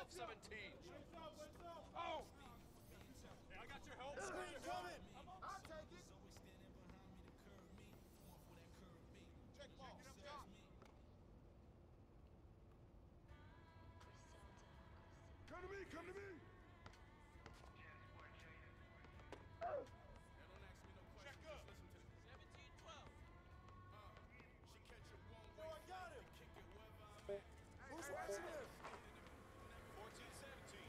Oh! Hey, I got your help. Screen coming! I'll take it! Check ball. Come to me, come to me! Check up. 17-12. Yo, I got him! Who's watching him? 14-17.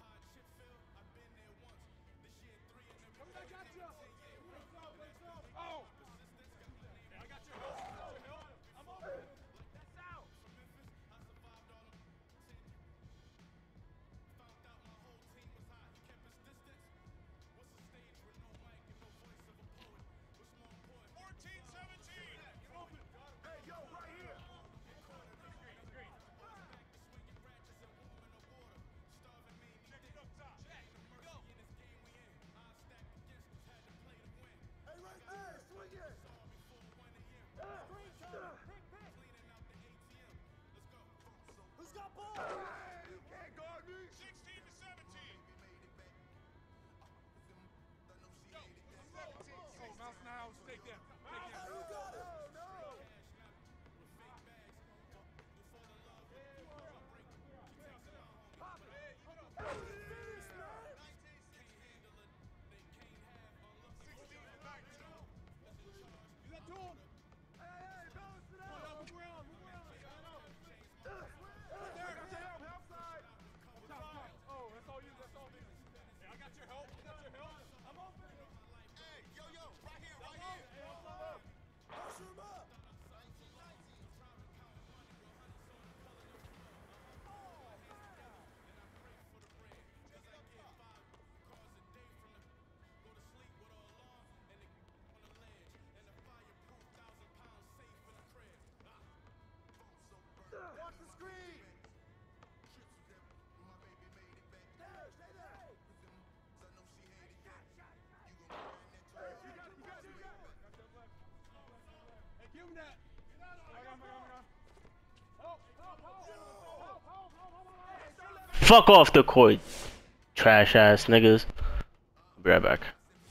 I got you! Oh! Hey, I got your help. I'm open. That's out. Found out my whole team was hot. He kept his distance. What's a stage with no mic and no voice of a poet? What's more important? 14-17. You're open. Hey, yo, right here! Screen. Swinging ratchets and warming the water. Starving made me Check it up top. Check. Go. in this game we in. Odds stacked against us, had to play to win. Hey, right there! Swing it! Saw before 1 a.m. Screen coming! Cleaning out the ATM. Let's go. Who's got ball? Hey, you can't guard me. 16-17. Go. 17. Oh, Mouse now. Stay there. Hey, who got it? Finish, man! 16-19. Is that to him? Hey, balance it out! Move around. Help side! Oh, that's all you. That's all me. Hey, I got your help. I'm open. Hey, yo, right here, right Hey, Pressure him up! Watch the screen! There, stay there! you got it. Hey, give him that. I got him. Help. Fuck off the court, trash ass niggas. I'll be right back.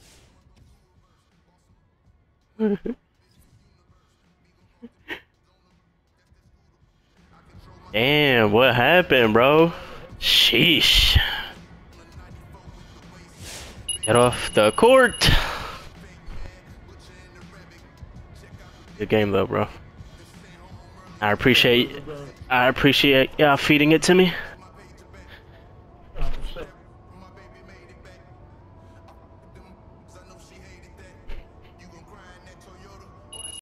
Damn, what happened, bro? Sheesh. Get off the court. Good game though, bro. I appreciate y'all feeding it to me.